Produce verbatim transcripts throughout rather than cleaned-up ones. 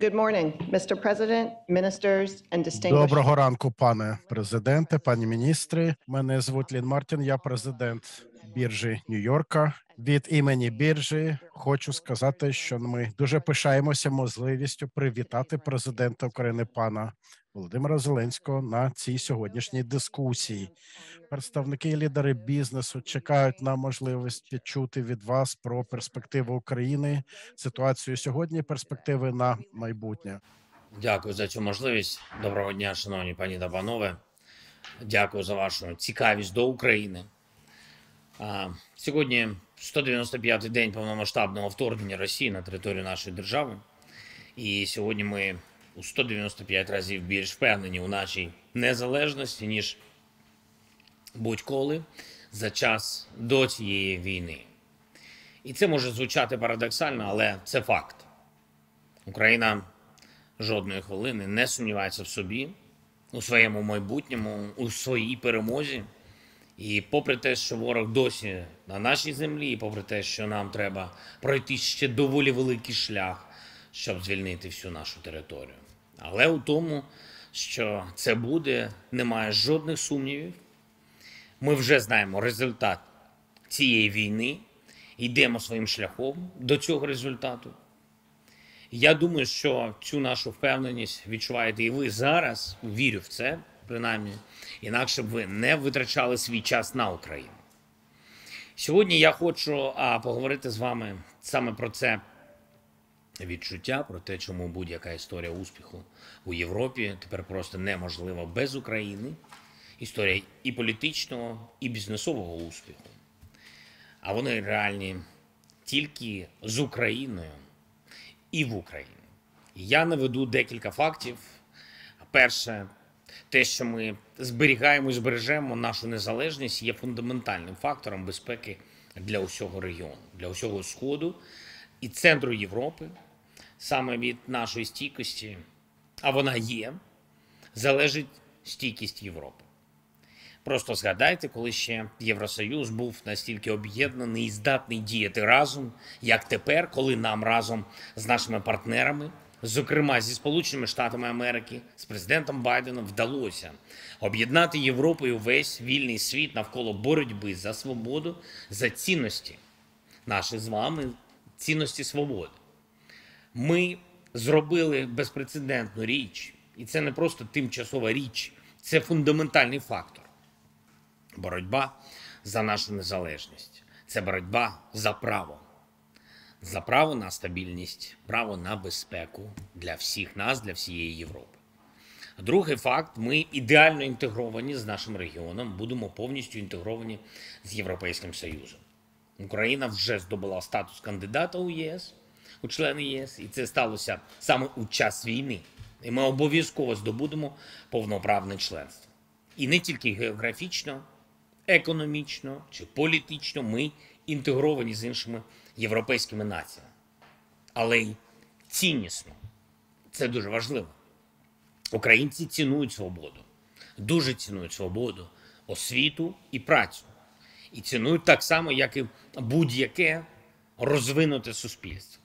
Good morning, Mister President, ministers, and distinguished... Доброго ранку, пане президенте, пані міністри. Мене звуть Лін Мартін, я президент біржі Нью-Йорка. Від імені біржі хочу сказати, що ми дуже пишаємося можливістю привітати президента України пана Володимира Зеленського на цій сьогоднішній дискусії. Представники і лідери бізнесу чекають на можливість почути від вас про перспективи України, ситуацію сьогодні, перспективи на майбутнє. Дякую за цю можливість. Доброго дня, шановні пані та панове. Дякую за вашу цікавість до України. Сьогодні сто дев'яносто п'ятий день повномасштабного вторгнення Росії на територію нашої держави. І сьогодні ми у сто дев'яносто п'ять разів більш впевнені у нашій незалежності, ніж будь-коли за час до цієї війни. І це може звучати парадоксально, але це факт. Україна жодної хвилини не сумнівається в собі, у своєму майбутньому, у своїй перемозі. І попри те, що ворог досі на нашій землі, і попри те, що нам треба пройти ще доволі великий шлях, щоб звільнити всю нашу територію. Але у тому, що це буде, немає жодних сумнівів. Ми вже знаємо результат цієї війни, йдемо своїм шляхом до цього результату. Я думаю, що цю нашу впевненість відчуваєте і ви зараз, вірю в це, принаймні, інакше б ви не витрачали свій час на Україну. Сьогодні я хочу а, поговорити з вами саме про це відчуття, про те, чому будь-яка історія успіху у Європі тепер просто неможлива без України. Історія і політичного, і бізнесового успіху. А вони реальні тільки з Україною і в Україні. Я наведу декілька фактів. Перше, те, що ми зберігаємо і збережемо нашу незалежність, є фундаментальним фактором безпеки для усього регіону, для усього Сходу і центру Європи. Саме від нашої стійкості, а вона є, залежить стійкість Європи. Просто згадайте, коли ще Євросоюз був настільки об'єднаний і здатний діяти разом, як тепер, коли нам разом з нашими партнерами, зокрема зі Сполученими Штатами Америки, з президентом Байденом, вдалося об'єднати Європу і увесь вільний світ навколо боротьби за свободу, за цінності, наші з вами цінності свободи. Ми зробили безпрецедентну річ, і це не просто тимчасова річ, це фундаментальний фактор. Боротьба за нашу незалежність. Це боротьба за право. За право на стабільність, право на безпеку для всіх нас, для всієї Європи. Другий факт, ми ідеально інтегровані з нашим регіоном, будемо повністю інтегровані з Європейським Союзом. Україна вже здобула статус кандидата у ЄС, у члени ЄС, і це сталося саме у час війни. І ми обов'язково здобудемо повноправне членство. І не тільки географічно, економічно чи політично ми інтегровані з іншими європейськими націями. Але й ціннісно. Це дуже важливо. Українці цінують свободу. Дуже цінують свободу, освіту і працю. І цінують так само, як і будь-яке розвинуте суспільство.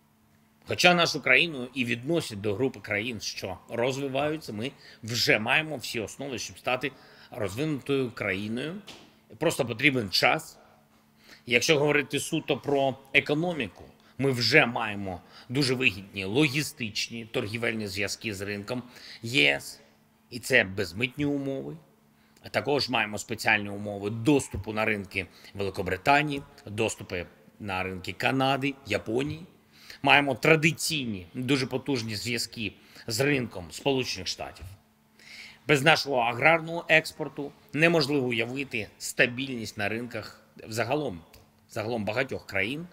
Хоча нашу країну і відносять до групи країн, що розвиваються, ми вже маємо всі основи, щоб стати розвинутою країною. Просто потрібен час. Якщо говорити суто про економіку, ми вже маємо дуже вигідні логістичні, торгівельні зв'язки з ринком ЄС. І це безмитні умови. А також маємо спеціальні умови доступу на ринки Великобританії, доступи на ринки Канади, Японії. Маємо традиційні, дуже потужні зв'язки з ринком Сполучених Штатів. Без нашого аграрного експорту неможливо уявити стабільність на ринках взагалом, загалом багатьох країн,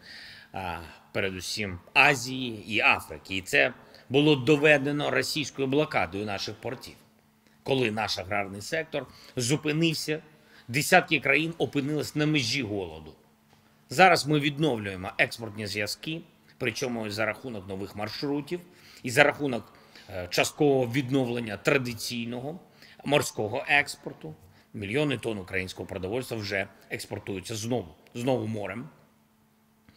передусім Азії і Африки. І це було доведено російською блокадою наших портів. Коли наш аграрний сектор зупинився, десятки країн опинились на межі голоду. Зараз ми відновлюємо експортні зв'язки, причому за рахунок нових маршрутів і за рахунок часткового відновлення традиційного морського експорту. Мільйони тонн українського продовольства вже експортуються знову, знову морем.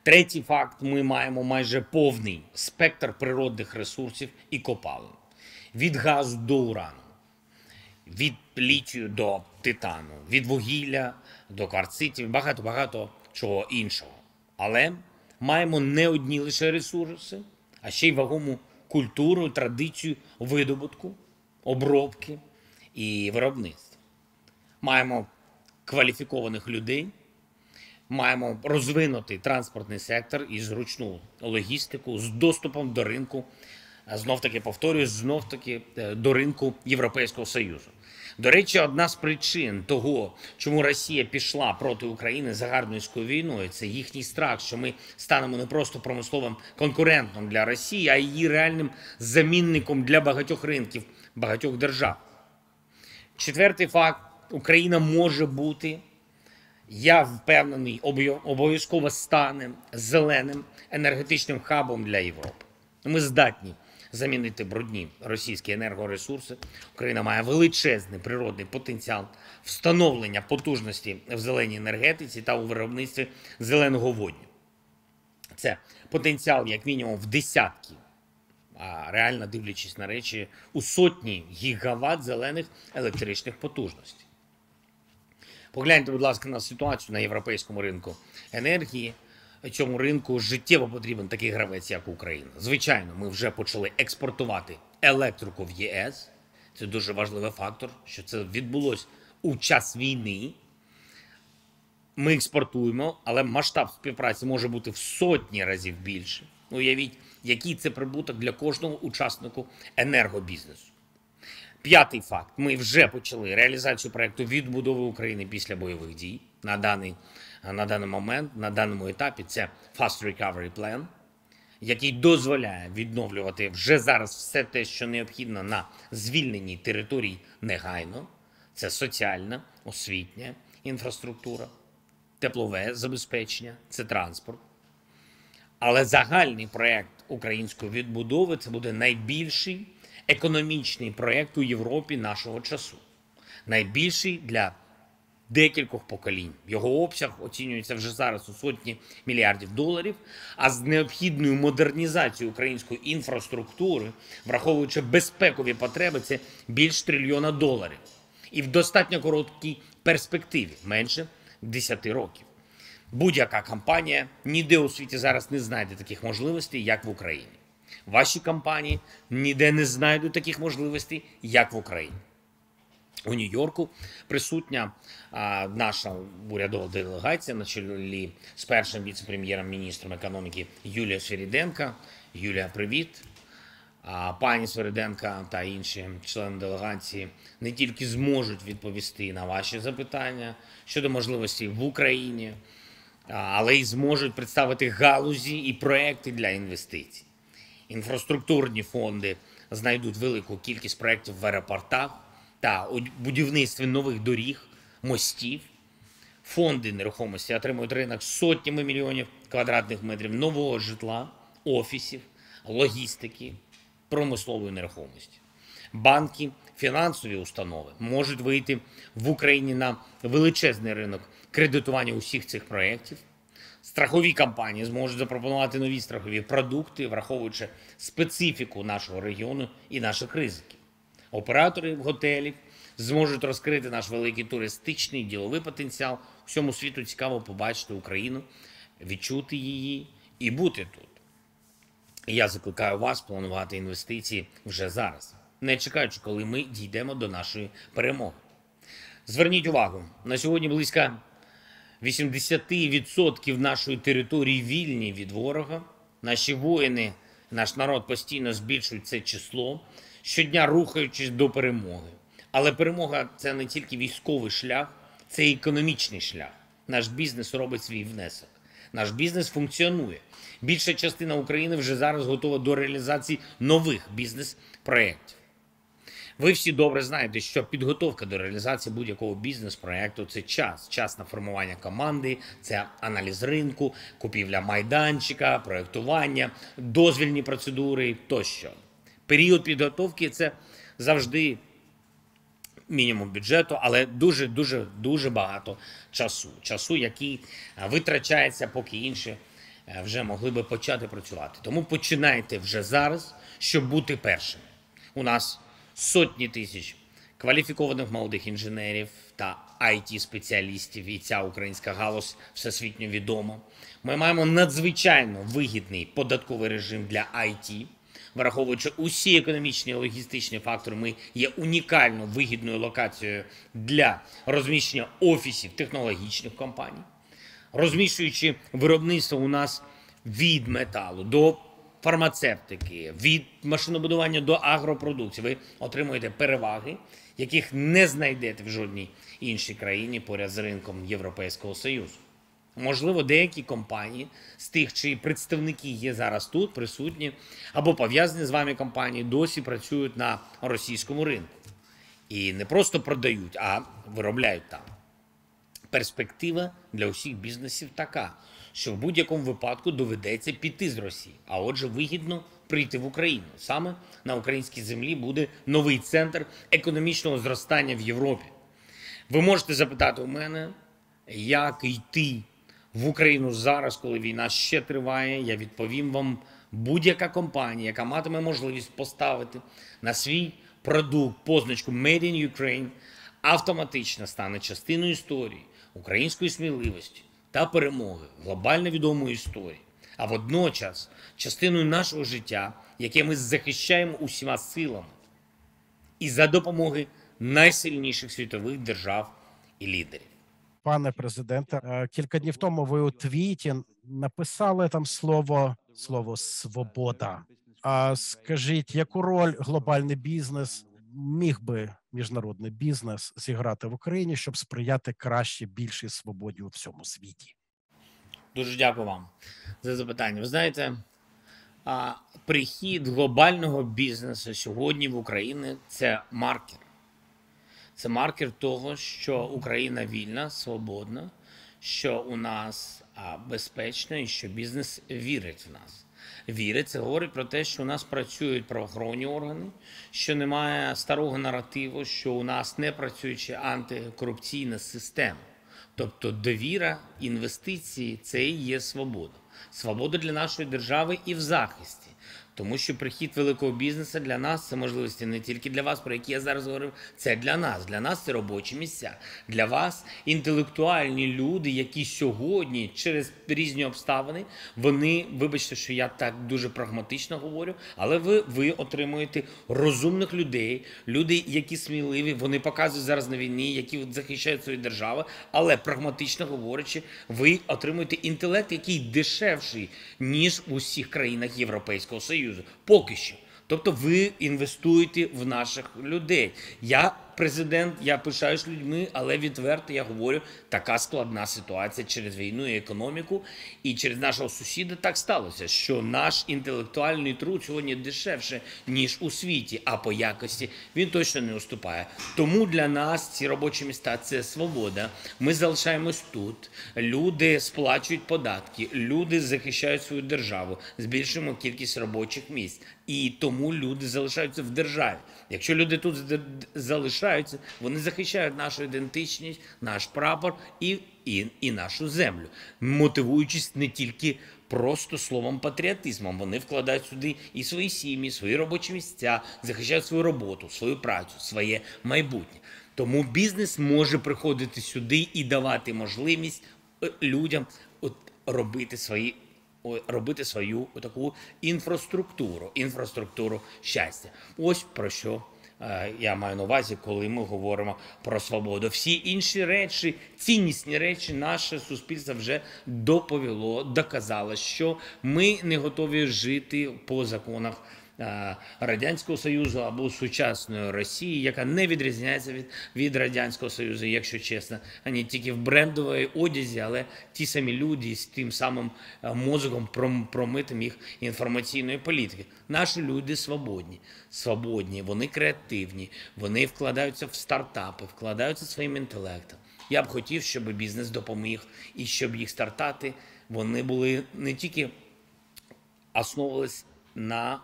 Третій факт: ми маємо майже повний спектр природних ресурсів і копалин. Від газу до урану, від літію до титану, від вугілля до кварцитів, багато-багато чого іншого. Але маємо не одні лише ресурси, а ще й вагому культуру, традицію видобутку, обробки і виробництва. Маємо кваліфікованих людей, маємо розвинутий транспортний сектор і зручну логістику з доступом до ринку, знов-таки повторюю, знов-таки до ринку Європейського Союзу. До речі, одна з причин того, чому Росія пішла проти України загарбницькою війною, це їхній страх, що ми станемо не просто промисловим конкурентом для Росії, а її реальним замінником для багатьох ринків, багатьох держав. Четвертий факт: Україна може бути, я впевнений, обов'язково стане зеленим енергетичним хабом для Європи. Ми здатні замінити брудні російські енергоресурси. Україна має величезний природний потенціал встановлення потужності в зеленій енергетиці та у виробництві зеленого водню. Це потенціал як мінімум в десятки, а реально, дивлячись на речі, у сотні гігават зелених електричних потужностей. Погляньте, будь ласка, на ситуацію на європейському ринку енергії. Цьому ринку життєво потрібен такий гравець, як Україна. Звичайно, ми вже почали експортувати електрику в ЄС. Це дуже важливий фактор, що це відбулося у час війни. Ми експортуємо, але масштаб співпраці може бути в сотні разів більше. Уявіть, який це прибуток для кожного учаснику енергобізнесу. П'ятий факт. Ми вже почали реалізацію проєкту відбудови України після бойових дій. На даний, на даний момент, на даному етапі це Fast Recovery Plan, який дозволяє відновлювати вже зараз все те, що необхідно на звільненій території негайно. Це соціальна, освітня інфраструктура, теплове забезпечення, це транспорт. Але загальний проєкт української відбудови – це буде найбільший економічний проєкт у Європі нашого часу. Найбільший для декількох поколінь. Його обсяг оцінюється вже зараз у сотні мільярдів доларів, а з необхідною модернізацією української інфраструктури, враховуючи безпекові потреби, це більш трильйона доларів. І в достатньо короткій перспективі, менше десяти років. Будь-яка компанія ніде у світі зараз не знайде таких можливостей, як в Україні. Ваші компанії ніде не знайдуть таких можливостей, як в Україні. У Нью-Йорку присутня а, наша урядова делегація на чолі з першим віце-прем'єром-міністром економіки Юлією Свириденко. Юлія, привіт. А, пані Свириденко та інші члени делегації не тільки зможуть відповісти на ваші запитання щодо можливостей в Україні, а, але й зможуть представити галузі і проекти для інвестицій. Інфраструктурні фонди знайдуть велику кількість проєктів в аеропортах та у будівництві нових доріг, мостів. Фонди нерухомості отримують ринок з сотнями мільйонів квадратних метрів нового житла, офісів, логістики, промислової нерухомості. Банки, фінансові установи можуть вийти в Україні на величезний ринок кредитування усіх цих проєктів. Страхові компанії зможуть запропонувати нові страхові продукти, враховуючи специфіку нашого регіону і наших ризиків. Оператори готелів зможуть розкрити наш великий туристичний діловий потенціал. Всьому світу цікаво побачити Україну, відчути її і бути тут. Я закликаю вас планувати інвестиції вже зараз, не чекаючи, коли ми дійдемо до нашої перемоги. Зверніть увагу, на сьогодні близько вісімдесят відсотків нашої території вільні від ворога. Наші воїни, наш народ постійно збільшують це число, щодня рухаючись до перемоги. Але перемога – це не тільки військовий шлях, це і економічний шлях. Наш бізнес робить свій внесок. Наш бізнес функціонує. Більша частина України вже зараз готова до реалізації нових бізнес-проєктів. Ви всі добре знаєте, що підготовка до реалізації будь-якого бізнес-проєкту – це час. Час на формування команди, це аналіз ринку, купівля майданчика, проєктування, дозвільні процедури тощо. Період підготовки – це завжди мінімум бюджету, але дуже-дуже-дуже багато часу. Часу, який витрачається, поки інші е, вже могли би почати працювати. Тому починайте вже зараз, щоб бути першим. У нас сотні тисяч кваліфікованих молодих інженерів та ай ті-спеціалістів, і ця українська галузь всесвітньо відома. Ми маємо надзвичайно вигідний податковий режим для ай ті. Враховуючи усі економічні і логістичні фактори, ми є унікально вигідною локацією для розміщення офісів технологічних компаній. Розміщуючи виробництво у нас від металу до фармацевтики, від машинобудування до агропродукції, ви отримуєте переваги, яких не знайдете в жодній іншій країні поряд з ринком Європейського Союзу. Можливо, деякі компанії з тих, чиї представники є зараз тут, присутні, або пов'язані з вами компанії, досі працюють на російському ринку. І не просто продають, а виробляють там. Перспектива для усіх бізнесів така, що в будь-якому випадку доведеться піти з Росії, а отже вигідно прийти в Україну. Саме на українській землі буде новий центр економічного зростання в Європі. Ви можете запитати у мене, як йти в Україну зараз, коли війна ще триває. Я відповім вам, будь-яка компанія, яка матиме можливість поставити на свій продукт позначку «Made in Ukraine», автоматично стане частиною історії, української сміливості та перемоги, глобально відомої історії, а водночас частиною нашого життя, яке ми захищаємо усіма силами і за допомоги найсильніших світових держав і лідерів. Пане президенте, е, кілька днів тому ви у твіті написали там слово, слово «свобода». А скажіть, яку роль глобальний бізнес міг би міжнародний бізнес зіграти в Україні, щоб сприяти краще, більшій свободі у всьому світі? Дуже дякую вам за запитання. Ви знаєте, а, прихід глобального бізнесу сьогодні в Україну – це маркер. Це маркер того, що Україна вільна, свободна, що у нас а, безпечно і що бізнес вірить в нас. Вірить, це говорить про те, що у нас працюють правоохоронні органи, що немає старого наративу, що у нас не працююча антикорупційна система. Тобто довіра, інвестиції – це і є свобода. Свобода для нашої держави і в захисті. Тому що прихід великого бізнесу для нас – це можливості не тільки для вас, про які я зараз говорив, це для нас. Для нас це робочі місця. Для вас інтелектуальні люди, які сьогодні через різні обставини, вони, вибачте, що я так дуже прагматично говорю, але ви, ви отримуєте розумних людей, люди, які сміливі, вони показують зараз на війні, які захищають свою державу, але прагматично говорячи, ви отримуєте інтелект, який дешевший, ніж в усіх країнах Європейського Союзу. Поки що. Тобто ви інвестуєте в наших людей. Я президент, я пишаюсь людьми, але відверто я говорю, така складна ситуація через війну і економіку, і через нашого сусіда так сталося, що наш інтелектуальний труд сьогодні дешевше, ніж у світі, а по якості він точно не уступає. Тому для нас ці робочі місця – це свобода. Ми залишаємось тут, люди сплачують податки, люди захищають свою державу, збільшуємо кількість робочих місць. І тому люди залишаються в державі. Якщо люди тут залишаються, вони захищають нашу ідентичність, наш прапор і, і, і нашу землю, мотивуючись не тільки просто словом патріотизмом. Вони вкладають сюди і свої сім'ї, свої робочі місця, захищають свою роботу, свою працю, своє майбутнє. Тому бізнес може приходити сюди і давати можливість людям от, робити свої робити свою таку інфраструктуру, інфраструктуру щастя. Ось про що е, я маю на увазі, коли ми говоримо про свободу. Всі інші речі, ціннісні речі, наше суспільство вже доповіло, доказало, що ми не готові жити по законах Радянського Союзу або сучасної Росії, яка не відрізняється від, від Радянського Союзу, якщо чесно, ані тільки в брендовій одязі, але ті самі люди з тим самим мозком промитим їх інформаційної політики. Наші люди свободні, свободні, вони креативні, вони вкладаються в стартапи, вкладаються своїм інтелектом. Я б хотів, щоб бізнес допоміг і щоб їх стартапи, вони були не тільки основувались на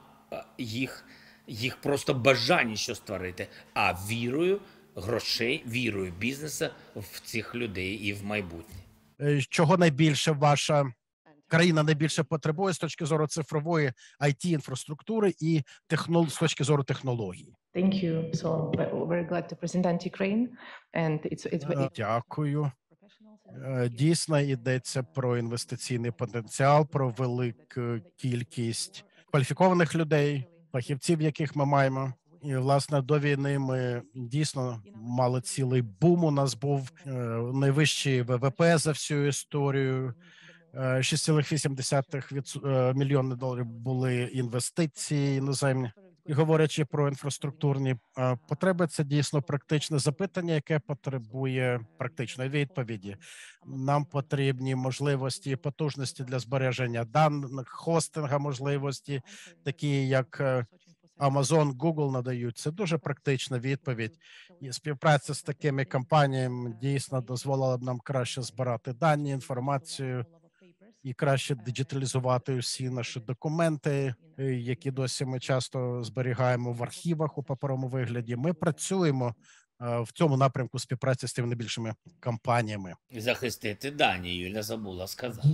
їх, їх просто бажання що створити, а вірою грошей, вірою бізнесу в цих людей і в майбутнє. Чого найбільше ваша країна найбільше потребує з точки зору цифрової ай ті-інфраструктури і технол... з точки зору технологій. Thank you. So ve- very glad to present Ukraine, and it's it's Е, Дякую. Е, Дійсно, йдеться про інвестиційний потенціал, про велику кількість кваліфікованих людей, фахівців, яких ми маємо. І, власне, до війни ми дійсно мали цілий бум. У нас був е, найвищий ВВП за всю історію. Е, шість цілих вісім десятих мільйони доларів були інвестиції іноземні. І говорячи про інфраструктурні е, потреби, це дійсно практичне запитання, яке потребує практичної відповіді. Нам потрібні можливості і потужності для збереження даних, хостинга можливості, такі як е, Amazon, Google надають. Це дуже практична відповідь. І співпраця з такими компаніями дійсно дозволила б нам краще збирати дані, інформацію і краще диджиталізувати усі наші документи, е, які досі ми часто зберігаємо в архівах у паперовому вигляді. Ми працюємо е, в цьому напрямку співпраці з тими найбільшими компаніями. Захистити дані, Юля забула сказати.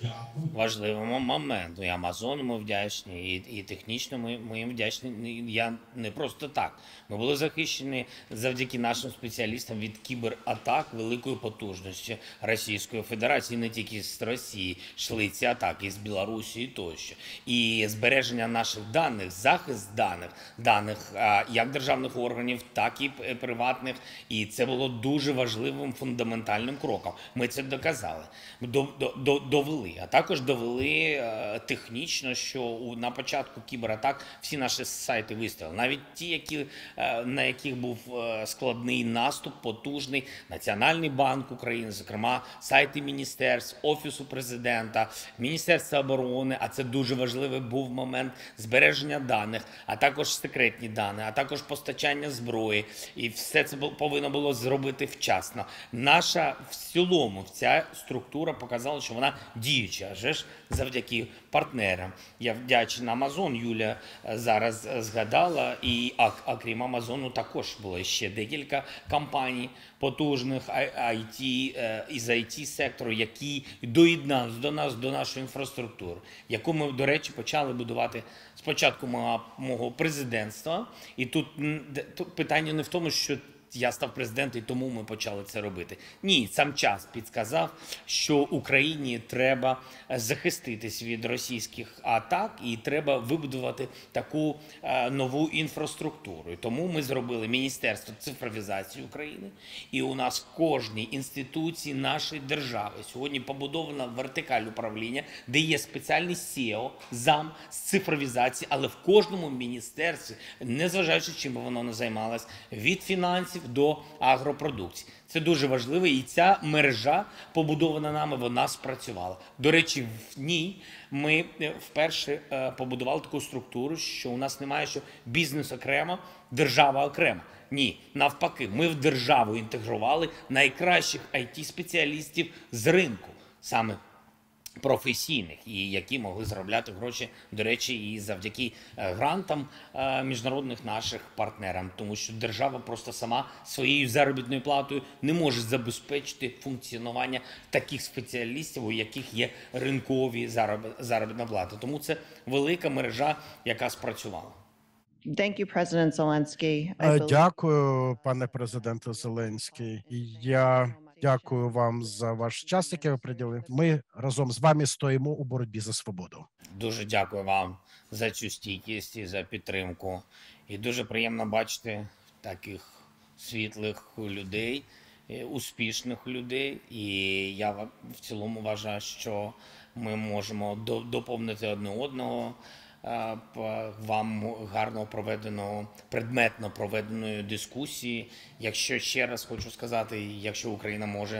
Важливий момент. І Амазону ми вдячні, і, і технічно ми, ми їм вдячні. Я не просто так. Ми були захищені завдяки нашим спеціалістам від кібератак великої потужності Російської Федерації, не тільки з Росії, йшли ці атаки, з Білорусі тощо. І збереження наших даних, захист даних, даних а, як державних органів, так і п- приватних. І це було дуже важливим фундаментальним кроком. Ми це доказали, до, до, до, довели. А також довели е, технічно, що у, на початку кібератак всі наші сайти вистояли. Навіть ті, які, е, на яких був е, складний наступ, потужний, Національний банк України, зокрема, сайти міністерств, Офісу президента, Міністерства оборони, а це дуже важливий був момент збереження даних, а також секретні дані, а також постачання зброї. І все це бу- повинно було зробити вчасно. Наша в цілому ця структура показала, що вона діюча, вже ж завдяки партнерам. Я вдячний Амазон, Юля е, зараз е, згадала, і а, а крім Амазону також було ще декілька компаній потужних ай ті, е, із ай ті-сектору, які доєдналися до нас, до нашої інфраструктури, яку ми, до речі, почали будувати спочатку мого, мого президентства. І тут, м, де- тут питання не в тому, що я став президентом, і тому ми почали це робити. Ні, сам час підказав, що Україні треба захиститись від російських атак і треба вибудувати таку е, нову інфраструктуру. І тому ми зробили Міністерство цифровізації України, і у нас в кожній інституції нашої держави сьогодні побудована вертикаль управління, де є спеціальний сео, зам з цифровізації, але в кожному міністерстві, незважаючи чим би воно не займалось, від фінансів до агропродукції. Це дуже важливо, і ця мережа, побудована нами, вона спрацювала. До речі, в ній ми е, вперше е, побудували таку структуру, що у нас немає, що бізнес окремо, держава окремо. Ні, навпаки, ми в державу інтегрували найкращих ай ті-спеціалістів з ринку, саме професійних, і які могли заробляти гроші, до речі, і завдяки е, грантам е, міжнародних наших партнерам, тому що держава просто сама своєю заробітною платою не може забезпечити функціонування таких спеціалістів, у яких є ринкові зароб- заробітна плата. Тому це велика мережа, яка спрацювала. Thank you, President Zelensky. I Е, believe- Дякую, пане президенте Зеленський. І Я дякую вам за ваш час, який ви приділили. Ми разом з вами стоїмо у боротьбі за свободу. Дуже дякую вам за цю стійкість і за підтримку. І дуже приємно бачити таких світлих людей, е, успішних людей. І я ва- в цілому вважаю, що ми можемо до- доповнити одне одного. е, п- Вам гарно проведеного, предметно проведеної дискусії. Якщо ще раз хочу сказати, якщо Україна може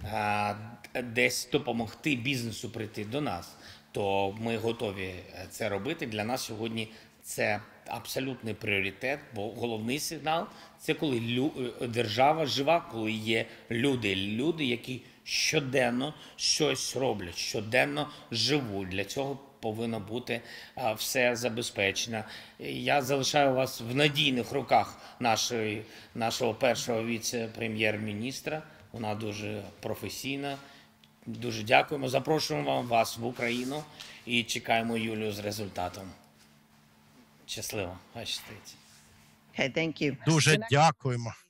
е, десь допомогти бізнесу прийти до нас, то ми готові це робити. Для нас сьогодні це абсолютний пріоритет, бо головний сигнал – це коли лю- держава жива, коли є люди, люди, які щоденно щось роблять, щоденно живуть. Для цього повинно бути а, все забезпечено. Я залишаю вас в надійних руках нашої, нашого першого віце-прем'єр-міністра. Вона дуже професійна, Дуже дякуємо. Запрошуємо вам вас в Україну і чекаємо Юлію з результатом. Щасливо, хай щастить. Okay, thank you. Дуже дякуємо.